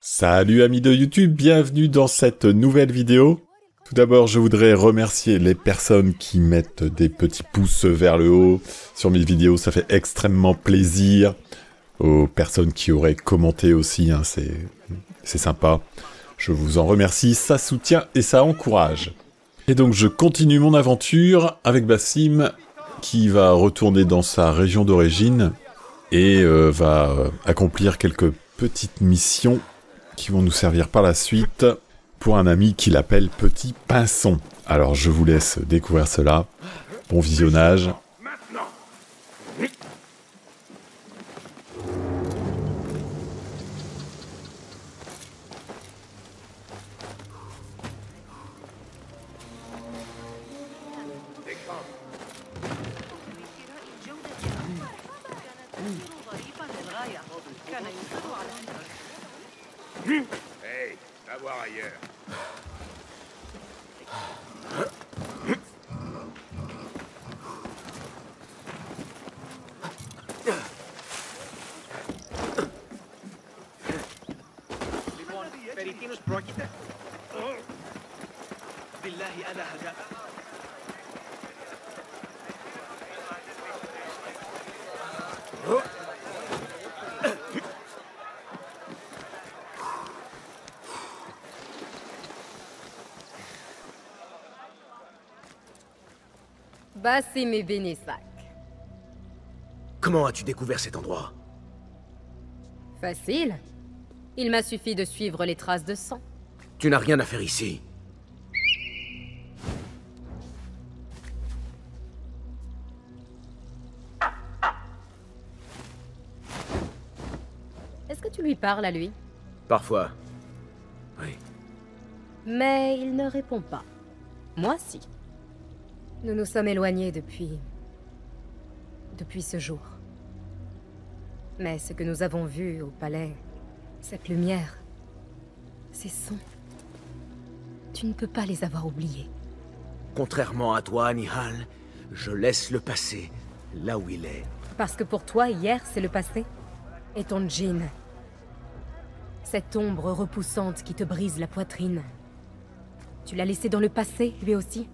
Salut amis de YouTube, bienvenue dans cette nouvelle vidéo. Tout d'abord, je voudrais remercier les personnes qui mettent des petits pouces vers le haut sur mes vidéos, ça fait extrêmement plaisir. Aux personnes qui auraient commenté aussi, hein, c'est sympa. Je vous en remercie, ça soutient et ça encourage. Et donc je continue mon aventure avec Basim, qui va retourner dans sa région d'origine et va accomplir quelques petites missions qui vont nous servir par la suite pour un ami qui l'appelle Petit Pinson. Alors je vous laisse découvrir cela. Bon visionnage. Hey, va voir ailleurs. Basim et Benessac. Comment as-tu découvert cet endroit? Facile. Il m'a suffi de suivre les traces de sang. Tu n'as rien à faire ici. Est-ce que tu lui parles à lui? Parfois. Oui. Mais il ne répond pas. Moi, si. Nous nous sommes éloignés depuis ce jour. Mais ce que nous avons vu au palais, cette lumière, ces sons, tu ne peux pas les avoir oubliés. Contrairement à toi, Nihal, je laisse le passé là où il est. Parce que pour toi, hier, c'est le passé. Et ton djinn. Cette ombre repoussante qui te brise la poitrine. Tu l'as laissé dans le passé, lui aussi?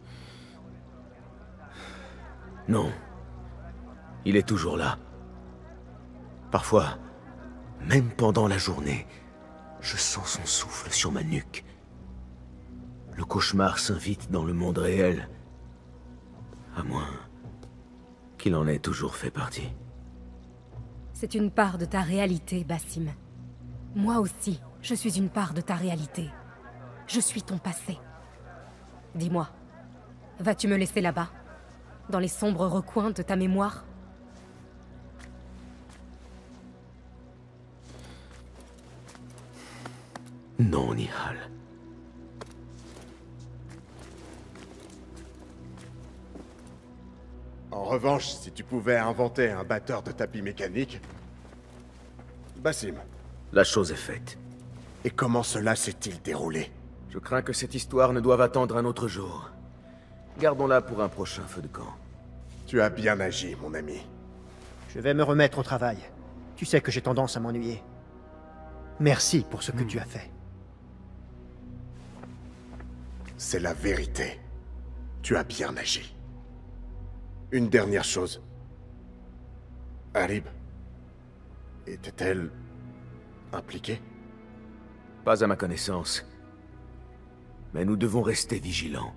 Non. Il est toujours là. Parfois, même pendant la journée, je sens son souffle sur ma nuque. Le cauchemar s'invite dans le monde réel. À moins qu'il en ait toujours fait partie. C'est une part de ta réalité, Basim. Moi aussi, je suis une part de ta réalité. Je suis ton passé. Dis-moi, vas-tu me laisser là-bas, dans les sombres recoins de ta mémoire? Non, Nihal. En revanche, si tu pouvais inventer un batteur de tapis mécanique... Basim, La chose est faite. et comment cela s'est-il déroulé? Je crains que cette histoire ne doive attendre un autre jour. Gardons-la pour un prochain feu de camp. Tu as bien agi, mon ami. Je vais me remettre au travail. Tu sais que j'ai tendance à m'ennuyer. Merci pour ce que tu as fait. C'est la vérité. Tu as bien agi. Une dernière chose. Harib, était-elle impliquée? Pas à ma connaissance. Mais nous devons rester vigilants.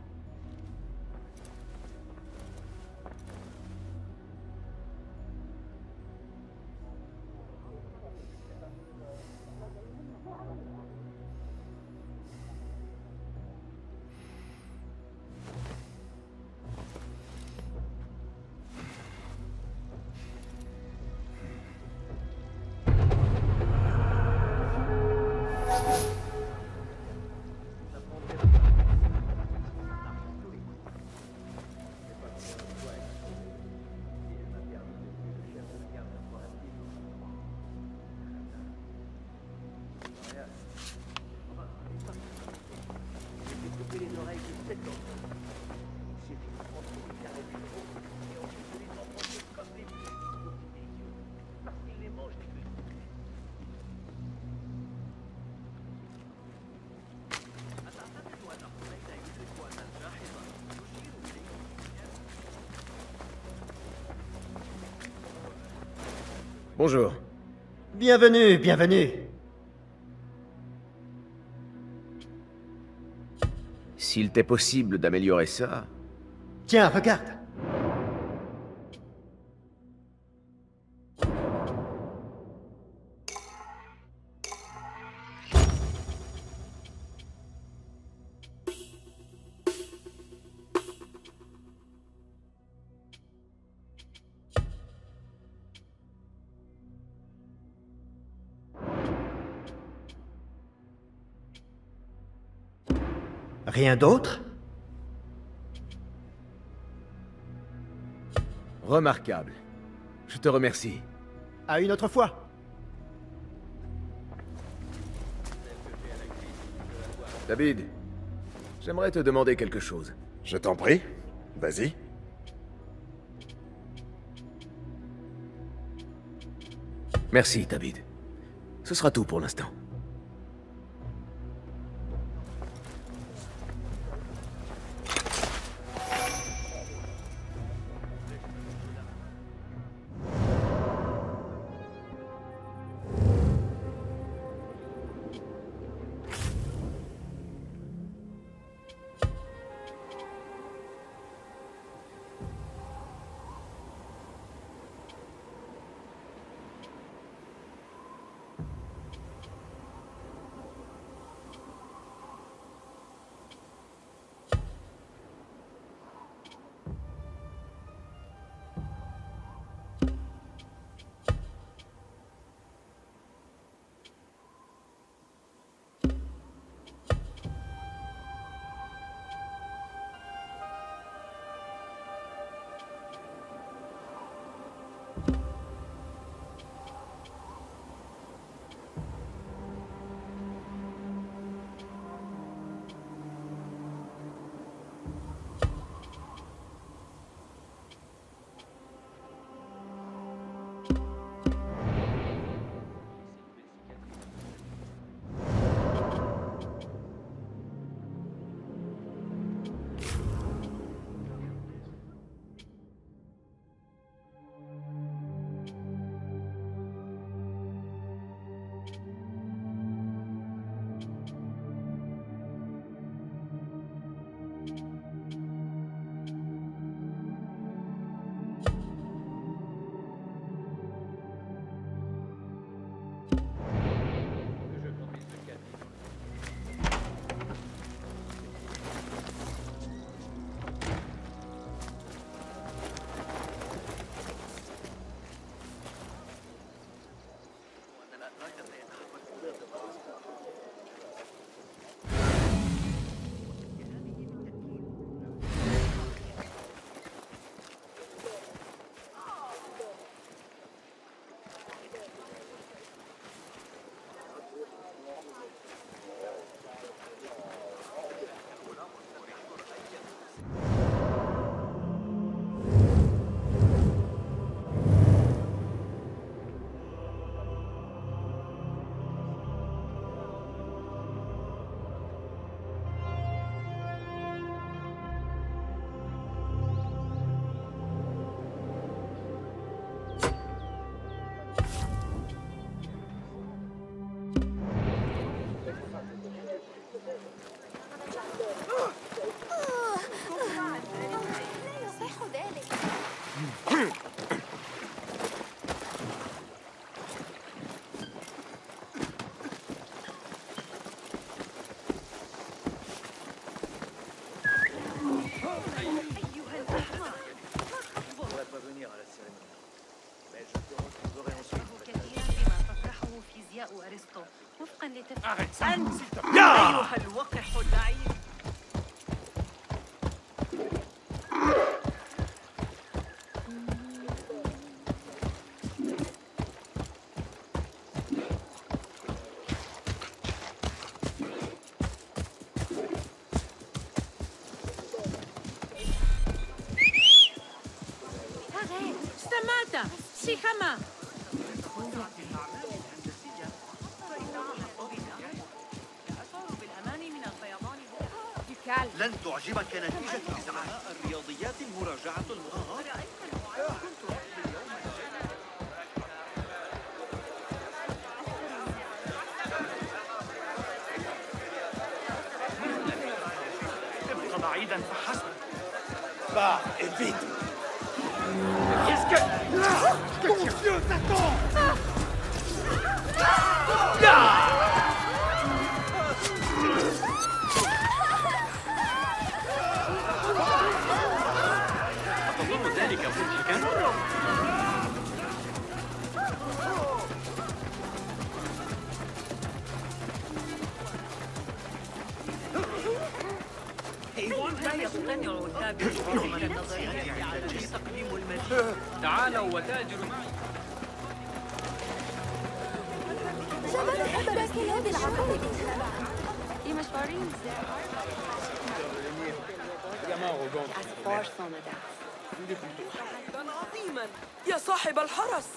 Bonjour. Bienvenue, bienvenue. S'il t'est possible d'améliorer ça... Tiens, regarde. Rien d'autre? Remarquable. Je te remercie. À une autre fois. David, j'aimerais te demander quelque chose. Je t'en prie. Vas-y. Merci, David. Ce sera tout pour l'instant. Arrête ça! أيها الوقح اللعين. استمعت سيخما. لن تعجبك نتيجة إذاعة الرياضيات المراجعة المغامرة. واحدا فحسب. Va, et vite. Qu'est-ce que... Mon Dieu, t'attends. أتظن ذلك مضحكا؟ لا يقتنع التاجر بتلك النظرية في تقديم المزيد. تعالوا وتاجروا معي. عظيما يا صاحب الحرس.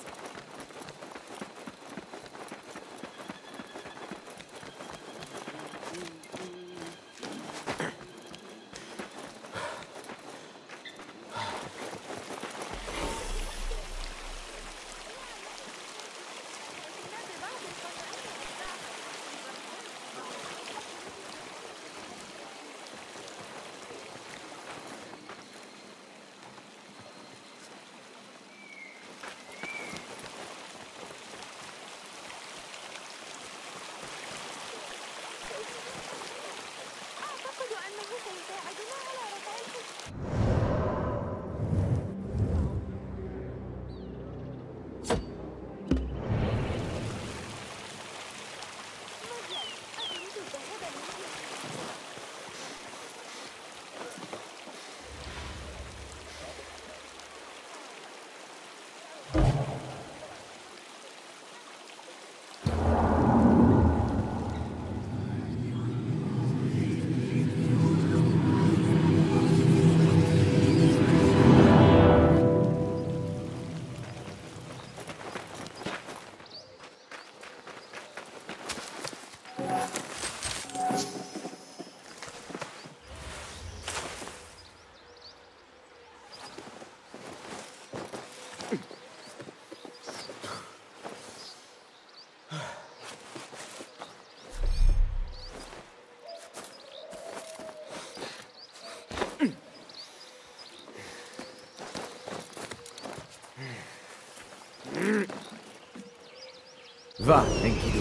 Va, Enkidu.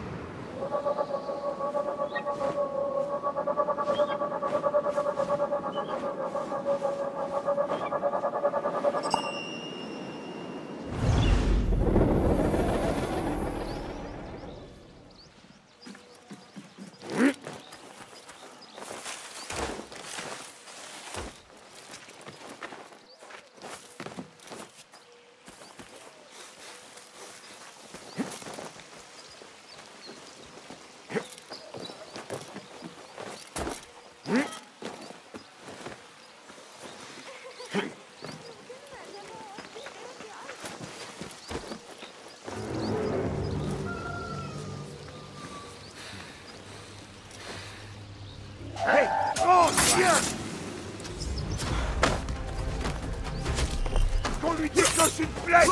Qu'on lui déclenche une flèche.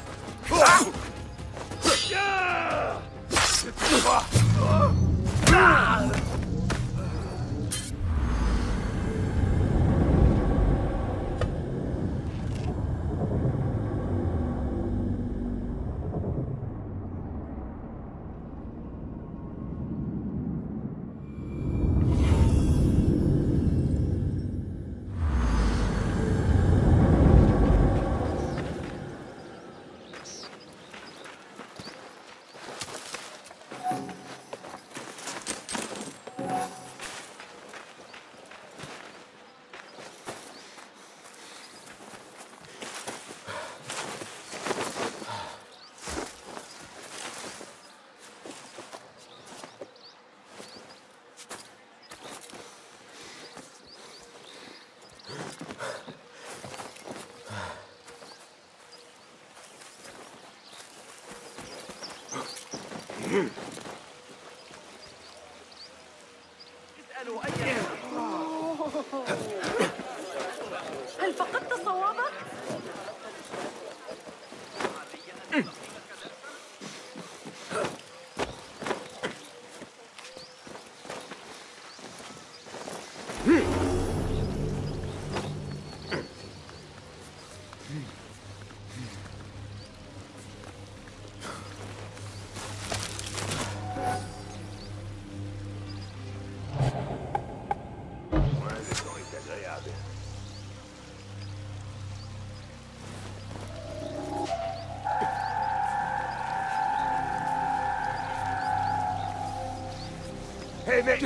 اسألوا أي هل فقدت صوابك؟ Hé, mec!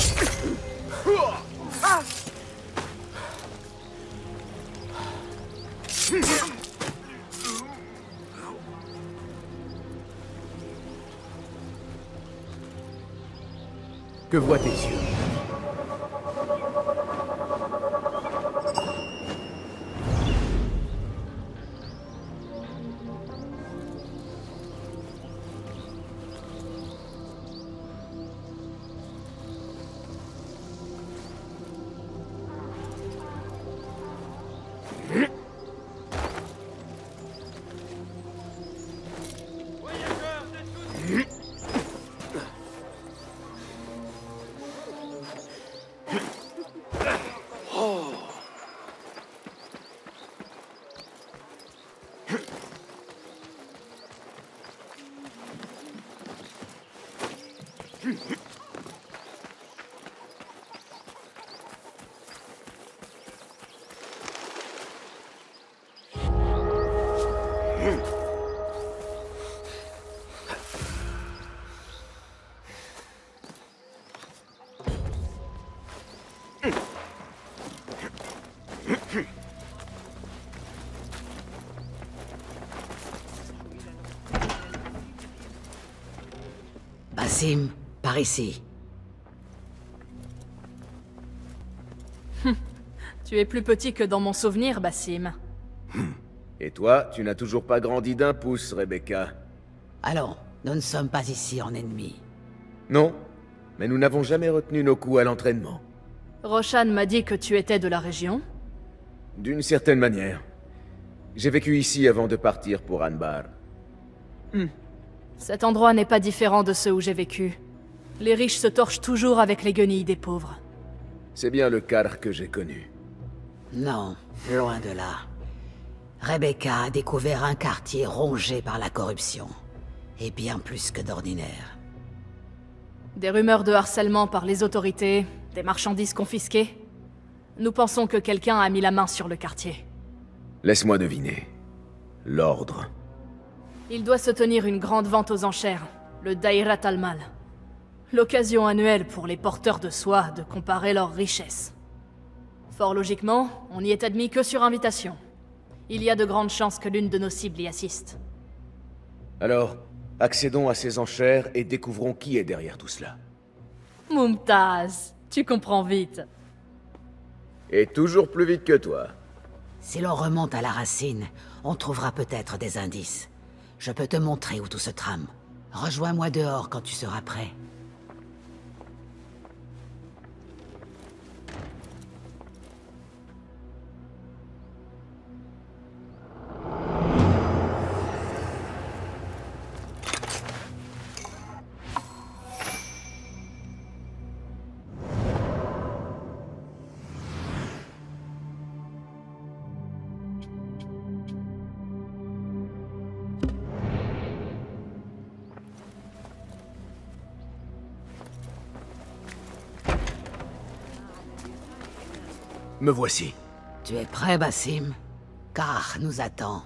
Que voient tes yeux? Basim, par ici. Tu es plus petit que dans mon souvenir, Basim. Et toi, tu n'as toujours pas grandi d'un pouce, Rebecca. Allons, nous ne sommes pas ici en ennemis. Non, mais nous n'avons jamais retenu nos coups à l'entraînement. Roshan m'a dit que tu étais de la région. D'une certaine manière. J'ai vécu ici avant de partir pour Anbar. Cet endroit n'est pas différent de ceux où j'ai vécu. Les riches se torchent toujours avec les guenilles des pauvres. C'est bien le Karr que j'ai connu. Non, loin de là. Rebecca a découvert un quartier rongé par la corruption. Et bien plus que d'ordinaire. Des rumeurs de harcèlement par les autorités, des marchandises confisquées. Nous pensons que quelqu'un a mis la main sur le quartier. Laisse-moi deviner. L'ordre. Il doit se tenir une grande vente aux enchères, le Dairat al-Mal. L'occasion annuelle pour les porteurs de soie de comparer leurs richesses. Fort logiquement, on n'y est admis que sur invitation. Il y a de grandes chances que l'une de nos cibles y assiste. Alors, accédons à ces enchères et découvrons qui est derrière tout cela. Mumtaz, tu comprends vite. Et toujours plus vite que toi. Si l'on remonte à la racine, on trouvera peut-être des indices. Je peux te montrer où tout se trame. Rejoins-moi dehors quand tu seras prêt. Me voici. Tu es prêt, Basim? Car nous attend.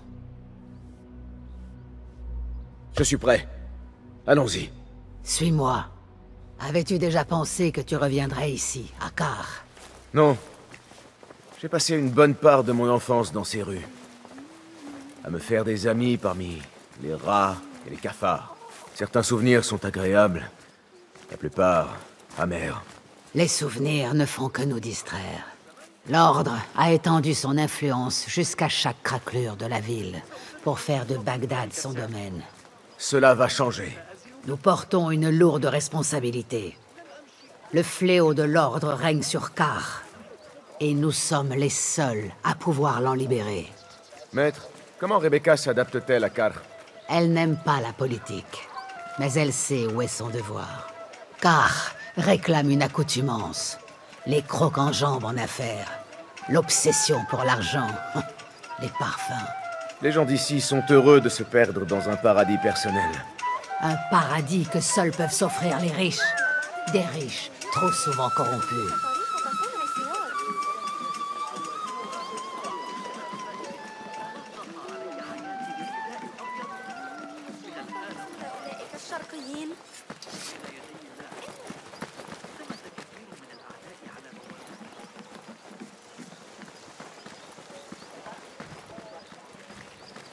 Je suis prêt. Allons-y. Suis-moi. Avais-tu déjà pensé que tu reviendrais ici, à Car? Non. J'ai passé une bonne part de mon enfance dans ces rues. À me faire des amis parmi les rats et les cafards. Certains souvenirs sont agréables. La plupart, amers. Les souvenirs ne font que nous distraire. L'Ordre a étendu son influence jusqu'à chaque craquelure de la ville, pour faire de Bagdad son domaine. Cela va changer. Nous portons une lourde responsabilité. Le fléau de l'Ordre règne sur Car, et nous sommes les seuls à pouvoir l'en libérer. Maître, comment Rebecca s'adapte-t-elle à Car? Elle n'aime pas la politique, mais elle sait où est son devoir. Car réclame une accoutumance. Les crocs en jambes en affaires. L'obsession pour l'argent. Les parfums. Les gens d'ici sont heureux de se perdre dans un paradis personnel. Un paradis que seuls peuvent s'offrir les riches. Des riches trop souvent corrompus.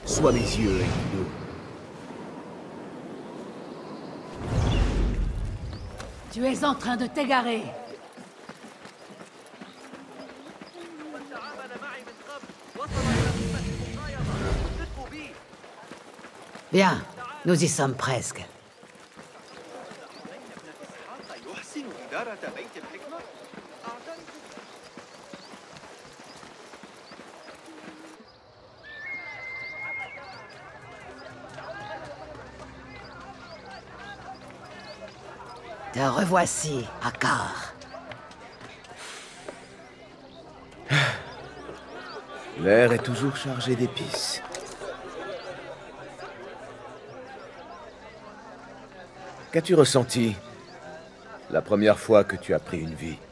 Sois mes yeux, Enkidu. Tu es en train de t'égarer. Bien, nous y sommes presque. Te revoici, Akar. L'air est toujours chargé d'épices. Qu'as-tu ressenti la première fois que tu as pris une vie?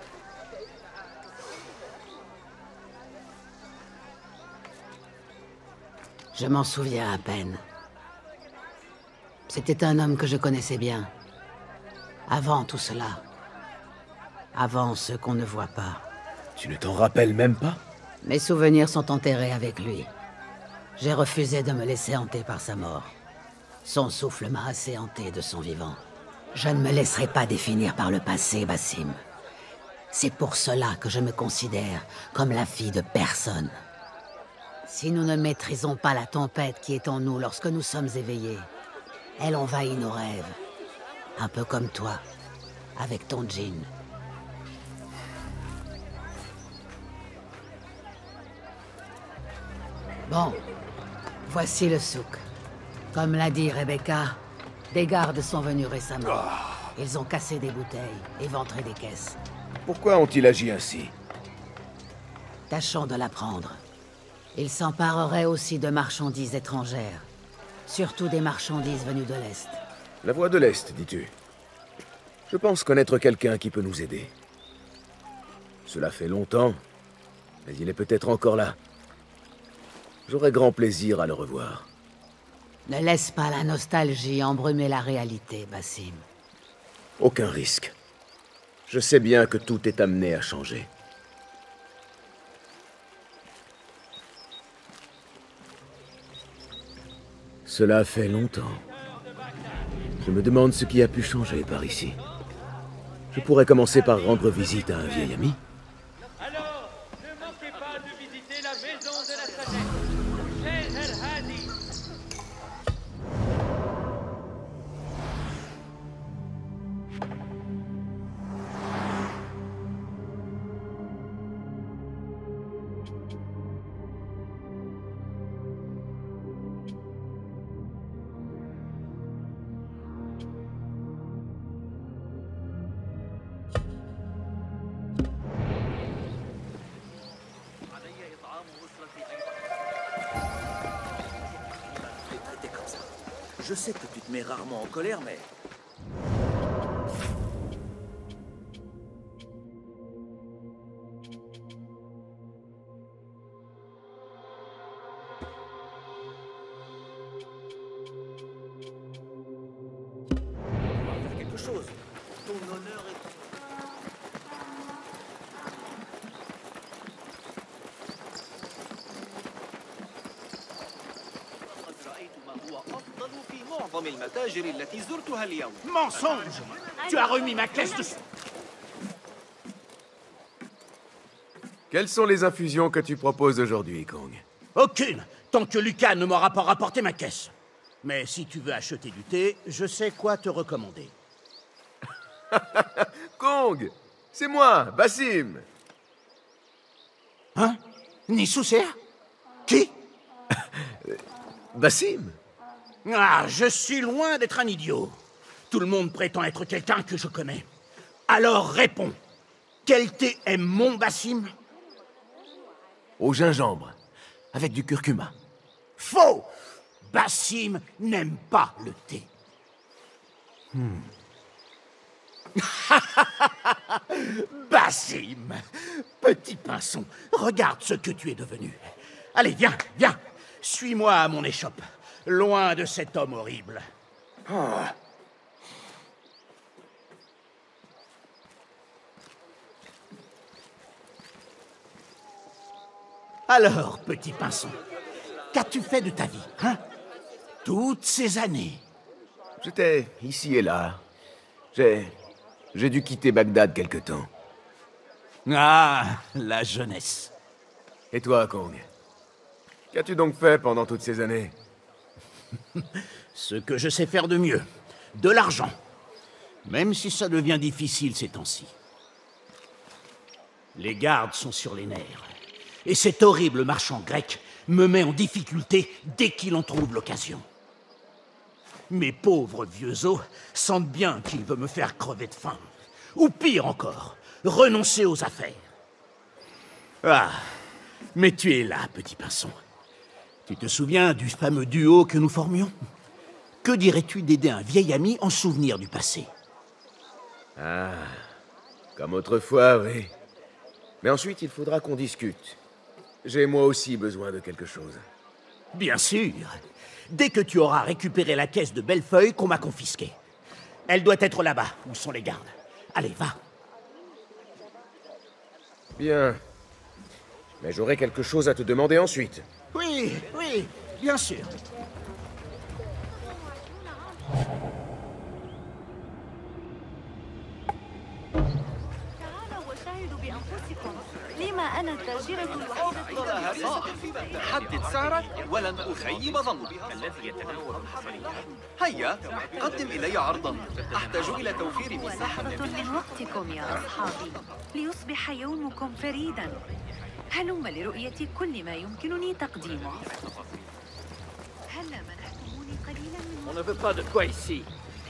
Je m'en souviens à peine. C'était un homme que je connaissais bien. Avant tout cela. Avant ce qu'on ne voit pas. Tu ne t'en rappelles même pas? Mes souvenirs sont enterrés avec lui. J'ai refusé de me laisser hanter par sa mort. Son souffle m'a assez hanté de son vivant. Je ne me laisserai pas définir par le passé, Basim. C'est pour cela que je me considère comme la fille de personne. Si nous ne maîtrisons pas la tempête qui est en nous lorsque nous sommes éveillés, elle envahit nos rêves. Un peu comme toi, avec ton djinn. Bon, voici le souk. Comme l'a dit Rebecca, des gardes sont venus récemment. Ils ont cassé des bouteilles, éventré des caisses. Pourquoi ont-ils agi ainsi? Tâchons de l'apprendre. Ils s'empareraient aussi de marchandises étrangères. Surtout des marchandises venues de l'Est. La voie de l'Est, dis-tu? Je pense connaître quelqu'un qui peut nous aider. Cela fait longtemps, mais il est peut-être encore là. J'aurai grand plaisir à le revoir. Ne laisse pas la nostalgie embrumer la réalité, Basim. Aucun risque. Je sais bien que tout est amené à changer. Cela fait longtemps. Je me demande ce qui a pu changer par ici. Je pourrais commencer par rendre visite à un vieil ami. Alors, ne manquez pas de visiter la maison de la sagesse. Chez El-Hadi. Je sais que tu te mets rarement en colère, mais... On va faire quelque chose. Ton honneur est... Mensonge! Tu as remis ma caisse de... Quelles sont les infusions que tu proposes aujourd'hui, Kong? Aucune, tant que Lucas ne m'aura pas rapporté ma caisse. Mais si tu veux acheter du thé, je sais quoi te recommander. Kong! C'est moi, Basim! Hein? Nisoucer? Qui? Basim? Ah, je suis loin d'être un idiot. Tout le monde prétend être quelqu'un que je connais. Alors réponds. Quel thé aime mon Basim? Au gingembre, avec du curcuma. Faux! Basim n'aime pas le thé. Basim! Petit pinson, regarde ce que tu es devenu. Allez, viens, viens. Suis-moi à mon échoppe. Loin de cet homme horrible. Alors, petit pinson, Qu'as-tu fait de ta vie, hein? Toutes ces années. J'étais ici et là. J'ai dû quitter Bagdad quelque temps. Ah, la jeunesse. Et toi, Kong? Qu'as-tu donc fait pendant toutes ces années? Ce que je sais faire de mieux. De l'argent. Même si ça devient difficile ces temps-ci. Les gardes sont sur les nerfs. Et cet horrible marchand grec me met en difficulté dès qu'il en trouve l'occasion. Mes pauvres vieux os sentent bien qu'il veut me faire crever de faim. Ou pire encore, renoncer aux affaires. Ah, mais tu es là, petit pinson. Tu te souviens du fameux duo que nous formions? Que dirais-tu d'aider un vieil ami en souvenir du passé? Ah, comme autrefois, oui. Mais ensuite, il faudra qu'on discute. J'ai moi aussi besoin de quelque chose. Bien sûr. Dès que tu auras récupéré la caisse de Bellefeuille qu'on m'a confisquée. Elle doit être là-bas, où sont les gardes. Allez, va. Bien. Mais j'aurai quelque chose à te demander ensuite. Oui, oui, bien sûr. حدد سعرك ولن أخيب ظنك. الذي يتناول الحصريات. هيا قدم إلي عرضا. أحتاج إلى توفير مساحة من وقتكم يا أصحابي ليصبح يومكم فريدا. هلم لرؤية كل ما يمكنني تقديمه. هلا منحتموني قليلا من On ne veut pas de toi ici.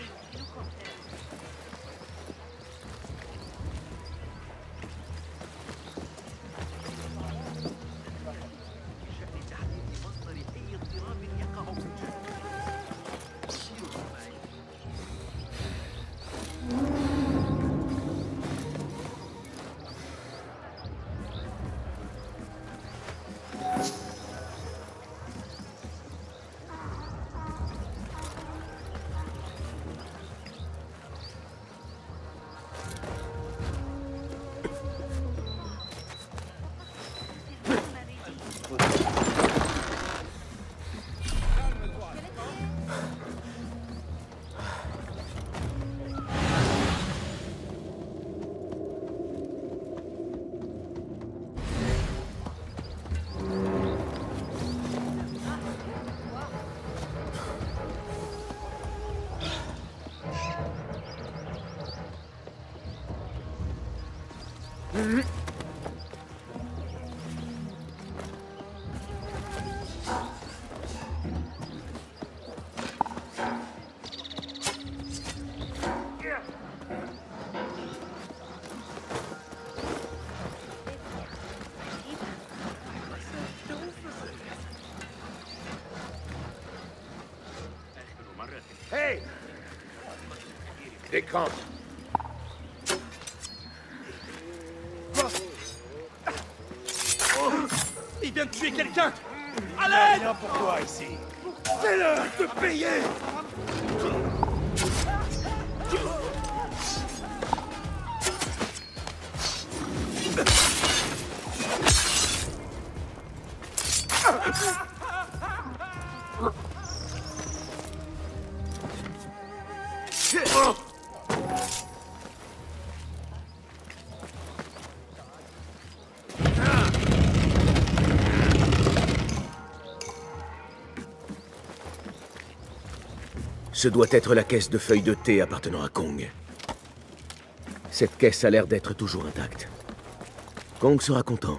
Hey! Décampe. Oh, il vient de tuer quelqu'un! Allez! Rien pour toi ici. C'est l'heure de payer! Ce doit être la caisse de feuilles de thé appartenant à Kong. Cette caisse a l'air d'être toujours intacte. Kong sera content.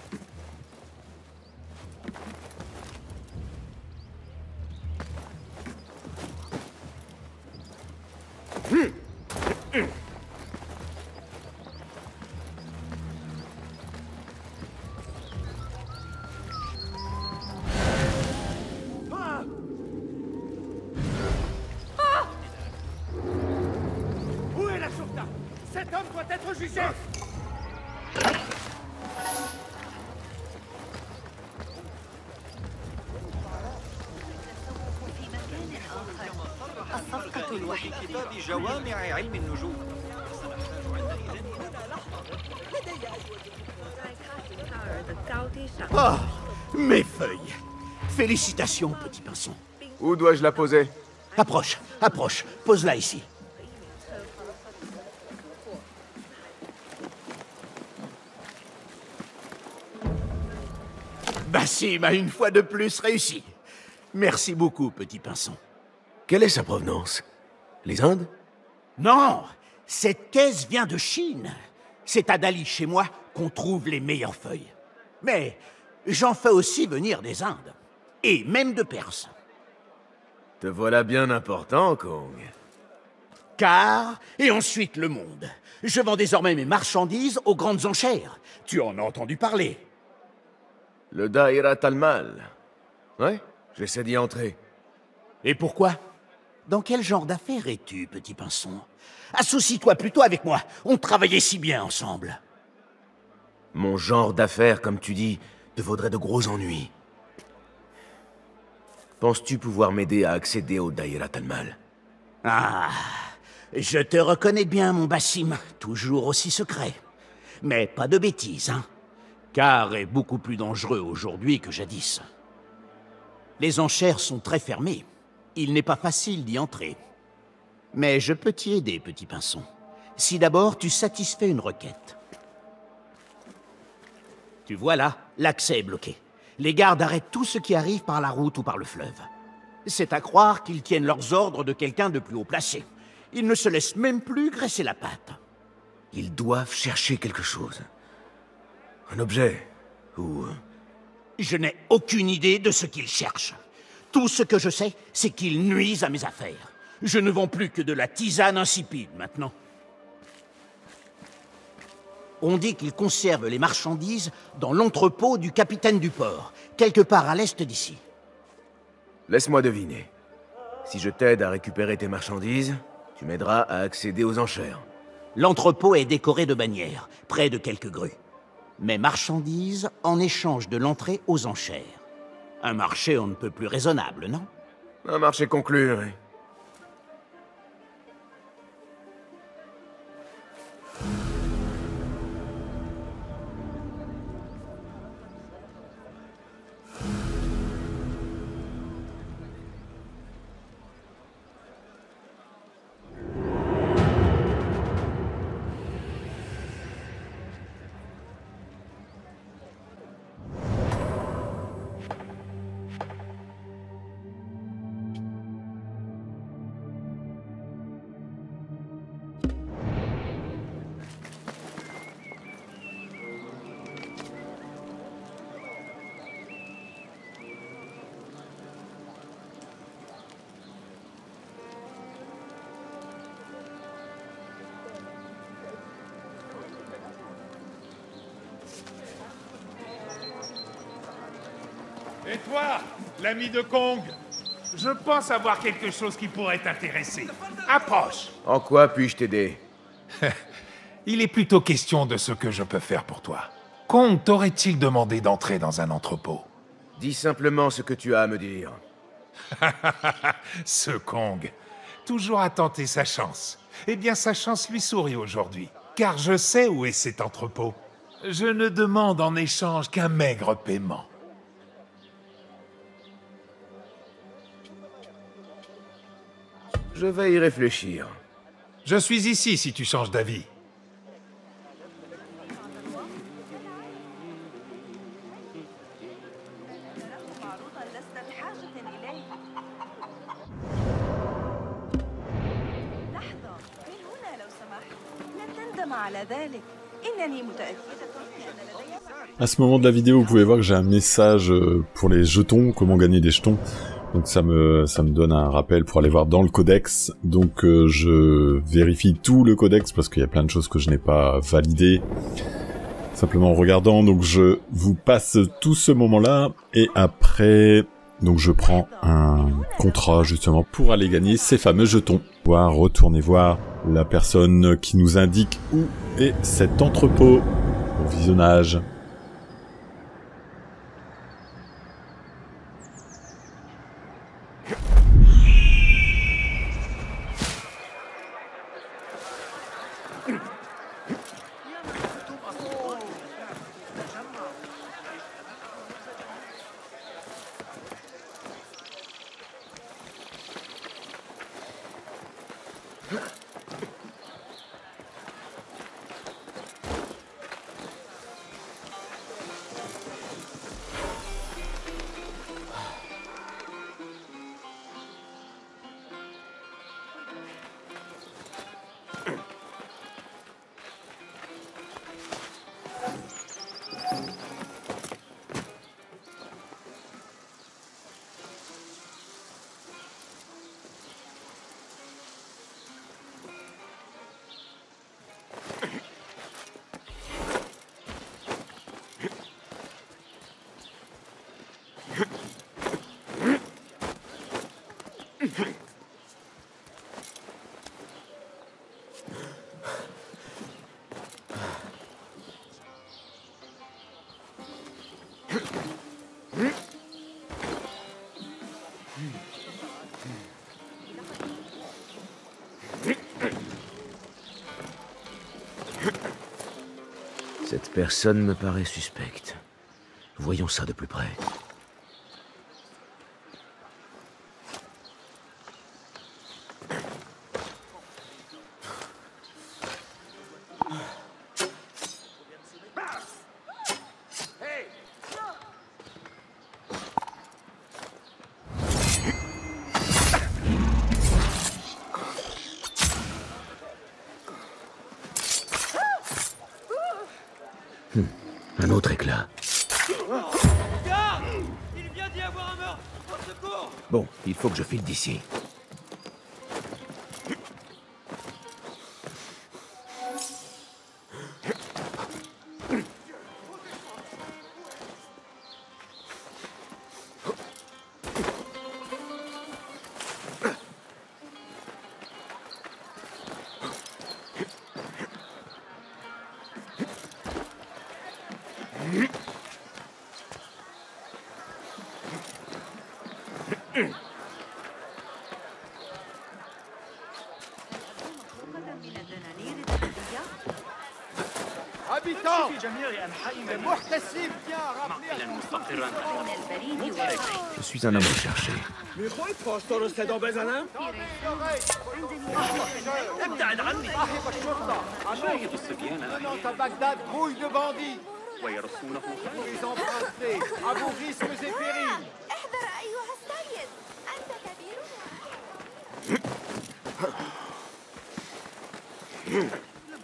Où est la Shurta? Cet homme doit être jugé! الصفقة الوحيدة. كتاب جوامع علم النجوم. Ah, mes feuilles! Félicitations, petit pinson. Où dois-je la poser? Approche, approche. Pose-la ici. Bassim a une fois de plus réussi. Merci beaucoup, petit pinson. Quelle est sa provenance? Les Indes? Non, cette caisse vient de Chine. C'est à Dali, chez moi, qu'on trouve les meilleures feuilles. Mais j'en fais aussi venir des Indes. Et même de Perse. Te voilà bien important, Kong. Car, et ensuite le monde. Je vends désormais mes marchandises aux grandes enchères. Tu en as entendu parler. Le Da'irat al-Mal. Ouais, j'essaie d'y entrer. Et pourquoi? Dans quel genre d'affaires es-tu, petit pinson? Associe-toi plutôt avec moi. On travaillait si bien ensemble. Mon genre d'affaires, comme tu dis, te vaudrait de gros ennuis. Penses-tu pouvoir m'aider à accéder au Da'irat al-Mal? Ah, je te reconnais bien, mon Bassim. Toujours aussi secret. Mais pas de bêtises, hein. Car est beaucoup plus dangereux aujourd'hui que jadis. Les enchères sont très fermées. Il n'est pas facile d'y entrer. Mais je peux t'y aider, petit pinson. Si d'abord tu satisfais une requête. Tu vois là, l'accès est bloqué. Les gardes arrêtent tout ce qui arrive par la route ou par le fleuve. C'est à croire qu'ils tiennent leurs ordres de quelqu'un de plus haut placé. Ils ne se laissent même plus graisser la patte. Ils doivent chercher quelque chose. Un objet, ou... Je n'ai aucune idée de ce qu'ils cherchent. Tout ce que je sais, c'est qu'ils nuisent à mes affaires. Je ne vends plus que de la tisane insipide maintenant. On dit qu'ils conservent les marchandises dans l'entrepôt du capitaine du port, quelque part à l'est d'ici. Laisse-moi deviner. Si je t'aide à récupérer tes marchandises, tu m'aideras à accéder aux enchères. L'entrepôt est décoré de bannières, près de quelques grues. Mes marchandises en échange de l'entrée aux enchères. Un marché on ne peut plus raisonnable, non? Un marché conclu, oui. Et toi, l'ami de Kong? Je pense avoir quelque chose qui pourrait t'intéresser. Approche. En quoi puis-je t'aider? Il est plutôt question de ce que je peux faire pour toi. Kong t'aurait-il demandé d'entrer dans un entrepôt? Dis simplement ce que tu as à me dire. Ce Kong. Toujours à tenter sa chance. Eh bien, sa chance lui sourit aujourd'hui. Car je sais où est cet entrepôt. Je ne demande en échange qu'un maigre paiement. Je vais y réfléchir. Je suis ici si tu changes d'avis. À ce moment de la vidéo, vous pouvez voir que j'ai un message pour les jetons, comment gagner des jetons. Donc ça me donne un rappel pour aller voir dans le codex. Donc je vérifie tout le codex parce qu'il y a plein de choses que je n'ai pas validées. Simplement en regardant, donc je vous passe tout ce moment-là. Et après, donc je prends un contrat justement pour aller gagner ces fameux jetons. Retournez voir la personne qui nous indique où est cet entrepôt au visionnage. Cette personne me paraît suspecte. Voyons ça de plus près. Un autre éclat. Garde! Il vient d'y avoir un meurtre! Au secours! Bon, il faut que je file d'ici. Habitants! المحتسب vient rappeler Je suis un homme recherché. ابتعد عني! صاحب الشرطة! أشاهد الصبيان menant à Bagdad grouille de bandits! ويرصونه Les empruntés, à vos risques et périls! احذر أيها السيد أنت كبيرنا.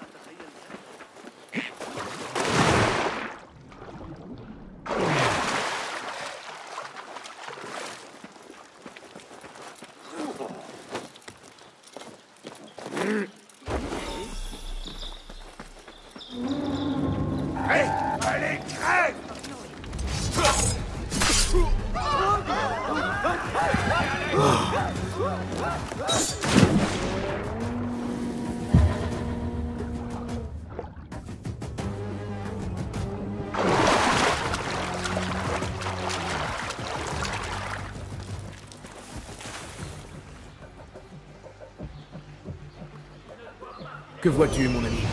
Allez, crève! Que vois-tu, mon ami?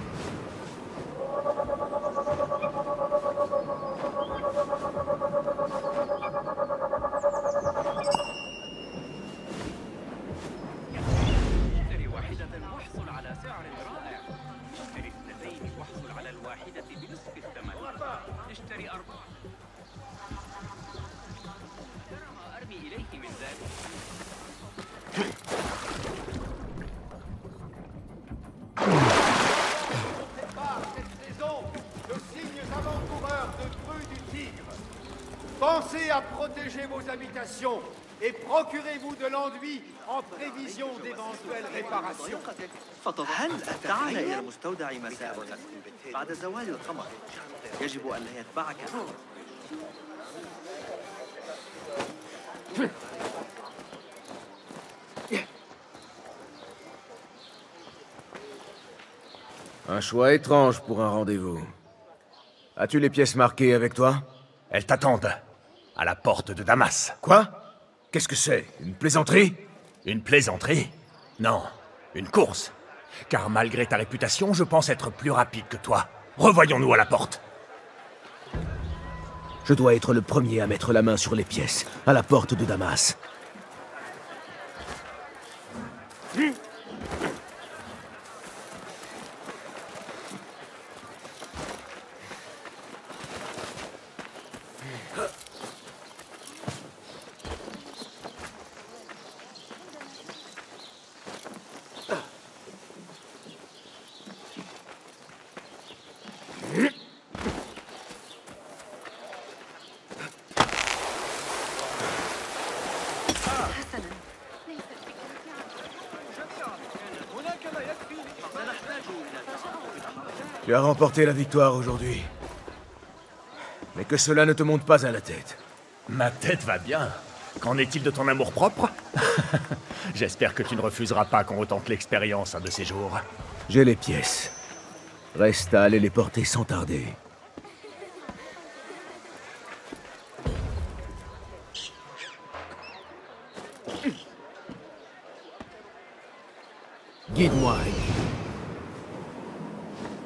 اشتري واحدة واحصل على سعر رائع. اشتري اثنتين واحصل على الواحدة بنصف الثمن. اشتري أربعة. ترى ما أرمي إليه من ذلك. Pensez à protéger vos habitations et procurez-vous de l'enduit en prévision d'éventuelles réparations. هل أتعال إلى المستودع مساء غد بعد زوال القمر؟ يجب أن لا يتبعك أحد. Un choix étrange pour un rendez-vous. As-tu les pièces marquées avec toi? Elles t'attendent, à la porte de Damas. Quoi? Qu'est-ce que c'est? Une plaisanterie? Une plaisanterie? Non, une course. Car malgré ta réputation, je pense être plus rapide que toi. Revoyons-nous à la porte. Je dois être le premier à mettre la main sur les pièces, à la porte de Damas. Tu as remporté la victoire aujourd'hui. Mais que cela ne te monte pas à la tête. Ma tête va bien. Qu'en est-il de ton amour-propre? J'espère que tu ne refuseras pas qu'on retente l'expérience un de ces jours. J'ai les pièces. Reste à aller les porter sans tarder. Guide-moi, Henry.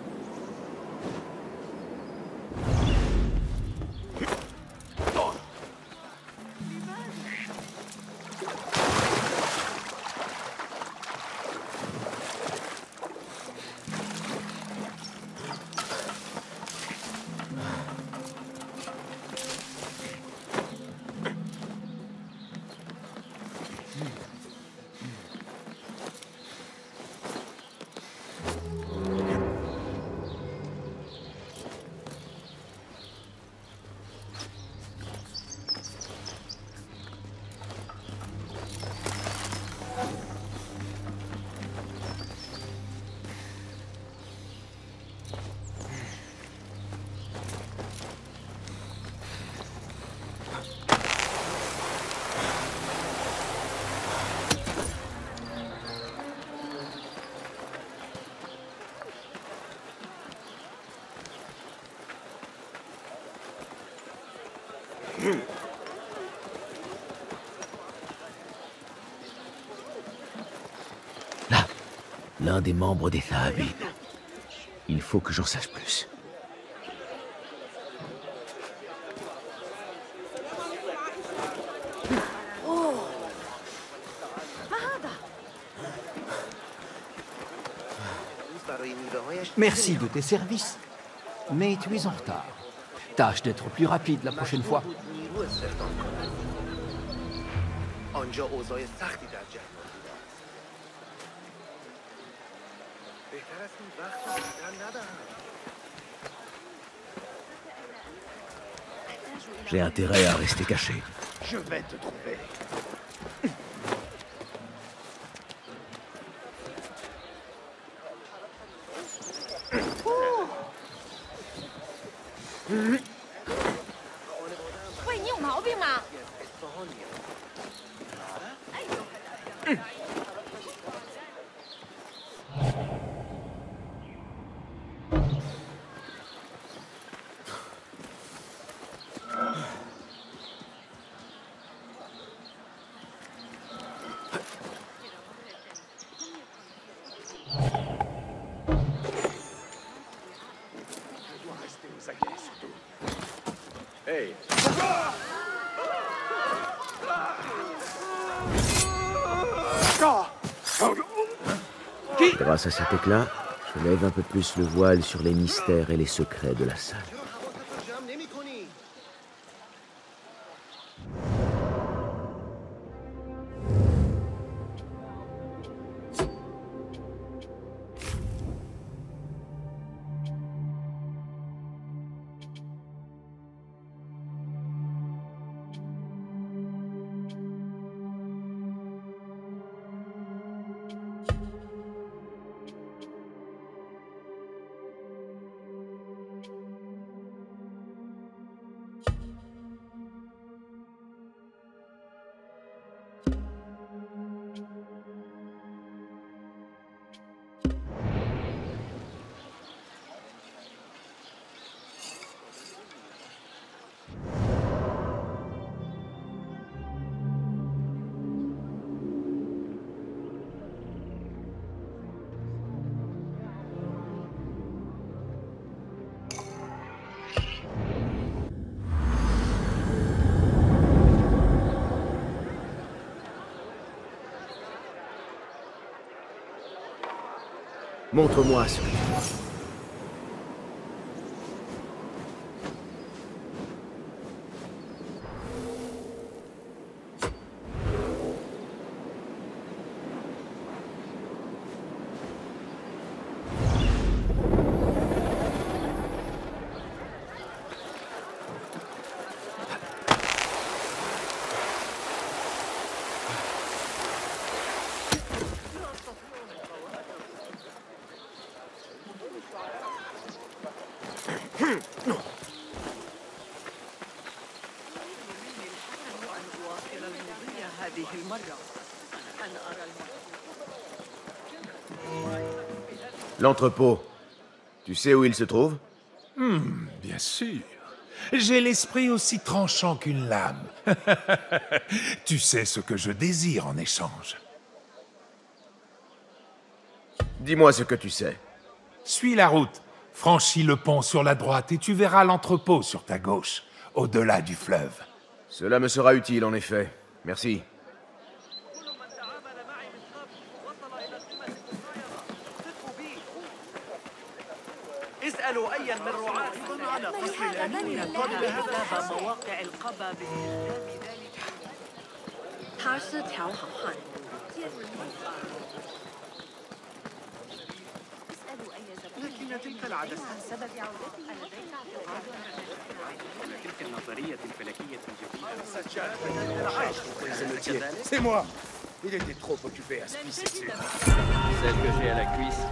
Là, l'un des membres des Thahabit. Il faut que j'en sache plus. Merci de tes services. Mais tu es en retard. Tâche d'être plus rapide la prochaine fois. J'ai intérêt à rester caché. Je vais te trouver. Hey. Grâce à cet éclat, je lève un peu plus le voile sur les mystères et les secrets de la salle. Montre-moi ce que tu vois. L'entrepôt. Tu sais où il se trouve? Bien sûr. J'ai l'esprit aussi tranchant qu'une lame. Tu sais ce que je désire en échange. Dis-moi ce que tu sais. Suis la route, franchis le pont sur la droite et tu verras l'entrepôt sur ta gauche, au-delà du fleuve. Cela me sera utile, en effet. Merci. اسألوا أي من رعاة على قصر الأمير طلب كتاب مواقع القبة باستخدام ذلك. 他是条好汉。 لكن تلك العدسات سبب عودته تلك النظرية الفلكية C'est moi. Il était trop occupé à se pisser dessus. Celle que j'ai à la cuisse.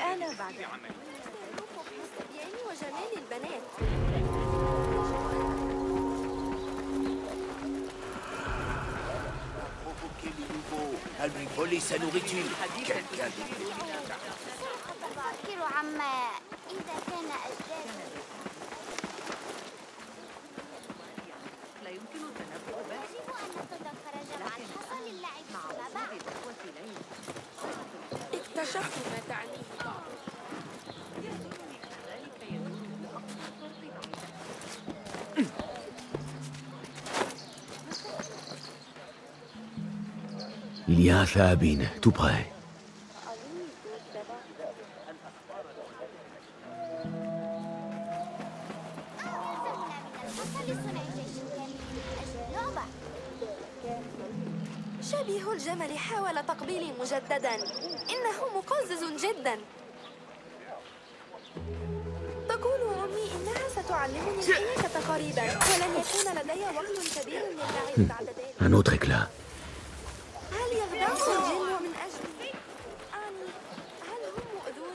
الآن بعد وجمال البنات. الميبولي sa nourriture. Quelqu'un أفكر عما إذا كان أجدادي. لا يمكن التنبؤ به. يجب أن نتذكر جمع الحصى للعب فيما بعد. اكتشفت ما تعنيه. Il y a un Shahabin, tout près. شبيه الجمل حاول تقبيلي مجددا. إنه مقزز جدا. تقول أمي إنها ستعلمني الحياة قريبا ولن يكون لدي وقت كبير للعب بعد ذلك. Un autre éclat. هل يغضب الجن من أجلي؟ هل هم مؤذون؟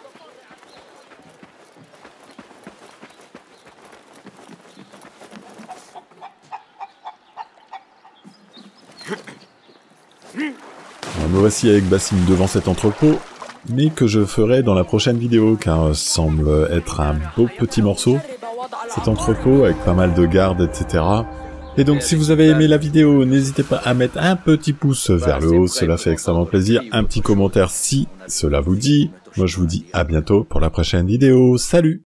Me voici avec Basim devant cet entrepôt, mais que je ferai dans la prochaine vidéo, car semble être un beau petit morceau, cet entrepôt avec pas mal de gardes, etc. Et donc si vous avez aimé la vidéo, n'hésitez pas à mettre un petit pouce vers le haut, cela fait extrêmement plaisir, un petit commentaire si cela vous dit. Moi je vous dis à bientôt pour la prochaine vidéo, salut!